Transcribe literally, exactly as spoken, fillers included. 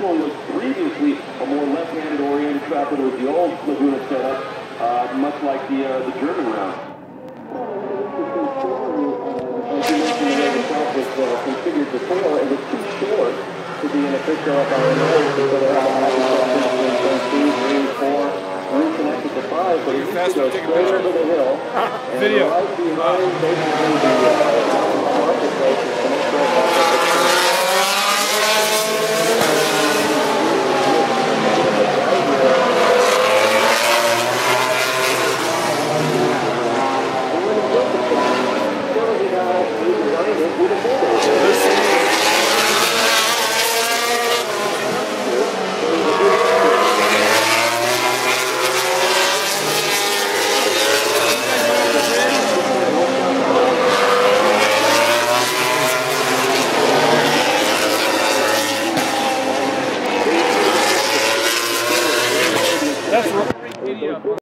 one was previously a more left-handed oriented trap than was the old Laguna setup, uh, much like the uh, the German round. As you mentioned, the way the trap was uh, configured before, it was too short to be an official F I M A, so they had to have between two, three, four, reconnected to five, but it used to go straight over the hill, and Video. right behind basically the uh, marketplace is the next row back up the track. That's right.